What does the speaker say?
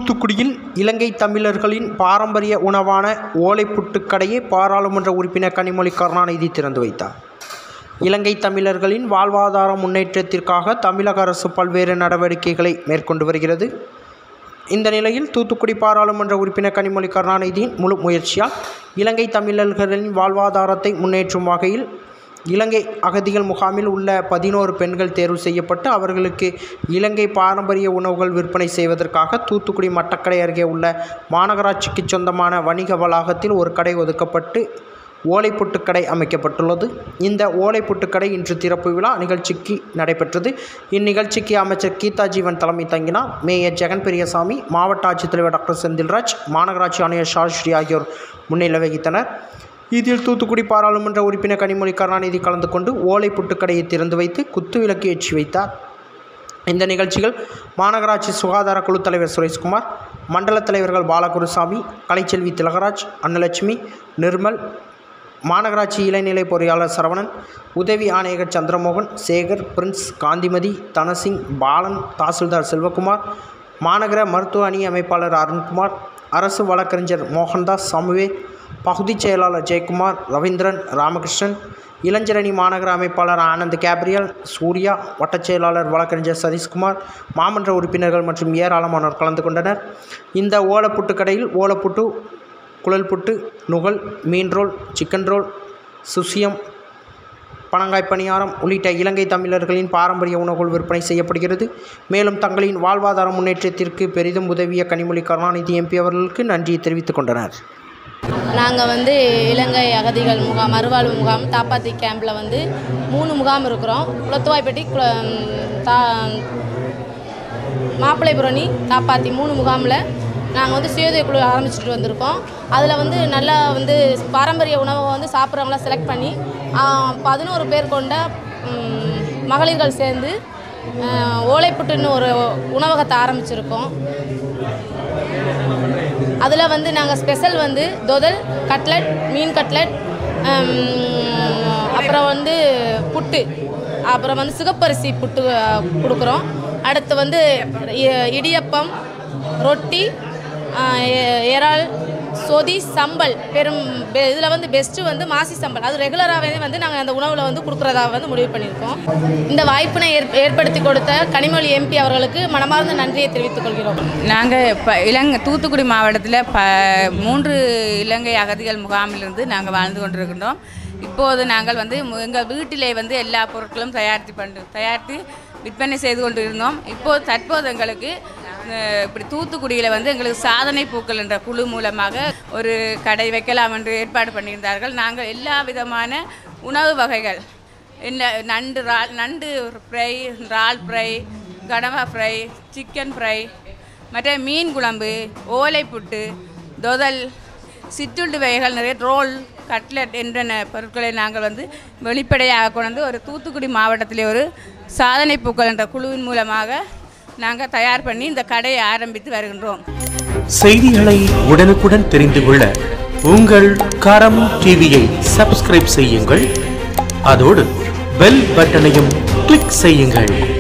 தூத்துக்குடியில் இலங்கை தமிழர்களின் பாரம்பரிய உணவான ஓலைப்புட்டுக் கடையை பாராளுமன்ற உறுப்பினர் கனிமொழி கருணாநிதி திறந்து வைத்தார். இலங்கை தமிழர்களின் வாழ்வாதார முன்னேற்றத்திற்காக தமிழக அரசு பல்வேறு நடவடிக்கைகளை மேற்கொண்டு வருகிறது. இந்த நிலையில் தூத்துக்குடி பாராளுமன்ற உறுப்பினர் கனிமொழி கருணாநிதியின் முழு முயற்சியால் இலங்கை தமிழர்களின் வாழ்வாதாரத்தை முன்னேற்றும் வகையில் இலங்கை அகதிகள் முகாமில் உள்ள 11 பெண்கள் தேர்வு செய்யப்பட்டு அவர்களுக்கு இலங்கை பாரம்பரிய உணவுகள் விற்பனை செய்வதற்காக தூத்துக்குடி மட்டக்கடை அருகே உள்ள மாநகராட்சிக்கு சொந்தமான வணிக வளாகத்தில் ஒரு கடை ஒதுக்கப்பட்டு ஓலைப்புட்டுக்கடை அமைக்கப்பட்டுள்ளது. இந்த ஓலைப்புட்டுக்கடை இன்று திறப்பு விழா நிகழ்ச்சிக்கு நடைபெற்றது. இந்நிகழ்ச்சிக்கு அமைச்சர் கீதா ஜீவன் தலைமை தங்கினார். மேயர் ஜெகன் பெரியசாமி, மாவட்ட ஆட்சித்தலைவர் டாக்டர் செந்தில்ராஜ், மாநகராட்சி ஆணையர் ஷாஸ்ரீ ஆகியோர் முன்னிலை வகித்தனர். இதில் தூத்துக்குடி பாராளுமன்ற உறுப்பினர் கனிமொழி கருணாநிதி கலந்து கொண்டு ஓலைப்புட்டுக்கடையை திறந்து வைத்து குத்துவிளக்கு ஏற்றி வைத்தார். இந்த நிகழ்ச்சிகள் மாநகராட்சி சுகாதார குழு தலைவர் சுரேஷ்குமார், மண்டல தலைவர்கள் பாலகுருசாமி, கலைச்செல்வி திலகராஜ், அன்னலட்சுமி, நிர்மல், மாநகராட்சி இளநிலை பொறியாளர் சரவணன், உதவி ஆணையர் சந்திரமோகன், சேகர், பிரின்ஸ், காந்திமதி, தனசிங், பாலன், தாசில்தார் செல்வகுமார், மாநகர மருத்துவ அணி அமைப்பாளர் அருண்குமார், அரசு வழக்கறிஞர் மோகன்தாஸ் சாமுவேல், பகுதி செயலாளர் ஜெயக்குமார், ரவீந்திரன், ராமகிருஷ்ணன், இளைஞரணி மாநகர அமைப்பாளர் ஆனந்த் கேப்ரியல், சூர்யா, வட்டச் செயலாளர் வழக்கறிஞர் சதீஷ்குமார், மாமன்ற உறுப்பினர்கள் மற்றும் ஏராளமானோர் கலந்து கொண்டனர். இந்த ஓலைப்புட்டுக்கடையில் ஓலைப்புட்டு, குழல் புட்டு, நுகல், மீன் ரோல், சிக்கன் ரோல், சுசியம், பனங்காய் பணியாரம் உள்ளிட்ட இலங்கை தமிழர்களின் பாரம்பரிய உணவுகள் விற்பனை செய்யப்படுகிறது. மேலும் தங்களின் வாழ்வாதார முன்னேற்றத்திற்கு பெரிதும் உதவிய கனிமொழி கருணாநிதி எம்பி அவர்களுக்கு நன்றியை தெரிவித்துக் கொண்டனர். நாங்கள் இலங்கை அகதிகள் முகாம், மறுவாழ்வு முகாம் தாப்பாத்தி கேம்பில் 3 முகாம் இருக்கிறோம். குளத்துவாய்ப்பட்டி, மாப்பிள்ளைபுரணி, தாப்பாத்தி 3 முகாமில் நாங்கள் சுயோதய குழு ஆரம்பிச்சுட்டு வந்திருக்கோம். அதில் நல்லா பாரம்பரிய உணவை சாப்பிட்றவங்களாம் செலக்ட் பண்ணி 11 பேர் கொண்ட மகளிர்கள் சேர்ந்து ஓலைப்புட்டுன்னு ஒரு உணவகத்தை ஆரம்பிச்சிருக்கோம். அதில் நாங்கள் ஸ்பெஷல் தொதல், கட்லட், மீன் கட்லட், அப்புறம் புட்டு, அப்புறம் சிகப்பரிசி புட்டு கொடுக்குறோம். அடுத்து இடியப்பம், ரொட்டி, இறால், சொதி, சம்பல். இதில் பெஸ்ட்டு மாசி சம்பல். அது ரெகுலராகவே நாங்கள் அந்த உணவில் கொடுக்குறதா முடிவு பண்ணியிருக்கோம். இந்த வாய்ப்பினை ஏற்படுத்தி கொடுத்த கனிமொழி எம்பி அவர்களுக்கு மனமார்ந்த நன்றியை தெரிவித்துக் கொள்கிறோம். நாங்கள் இப்போ தூத்துக்குடி மாவட்டத்தில் 3 இலங்கை அகதிகள் முகாமிலிருந்து நாங்கள் வாழ்ந்து கொண்டிருக்கின்றோம். இப்போது நாங்கள் எங்கள் வீட்டிலே எல்லா பொருட்களும் தயாரித்து விற்பனை செய்து கொண்டு இருந்தோம். தற்போது எங்களுக்கு இப்படி தூத்துக்குடியில் எங்களுக்கு சாதனை பூக்கள் என்ற குழு மூலமாக ஒரு கடை வைக்கலாம் என்று ஏற்பாடு பண்ணியிருந்தார்கள். நாங்கள் எல்லா விதமான உணவு வகைகள், நண்டு ஃப்ரை, இறால் ஃப்ரை, கடவா ஃப்ரை, சிக்கன் ஃப்ரை, மற்ற மீன் குழம்பு, ஓலைப்புட்டு, தொதல், சிற்றுண்டு வகைகள், நிறைய ரோல், கட்லட் என்ற பொருட்களை நாங்கள் வெளிப்படையாக கொண்டு ஒரு தூத்துக்குடி மாவட்டத்திலே ஒரு சாதனை பூக்கள் என்ற குழுவின் மூலமாக நாங்கள் தயார் பண்ணி இந்த கடையை ஆரம்பித்து வருகின்றோம். செய்திகளை உடனுக்குடன் தெரிந்து கொள்ள உங்கள் கரம் டிவியை சப்ஸ்கிரைப் செய்யுங்கள். அதோடு பெல் பட்டனையும் கிளிக் செய்யுங்கள்.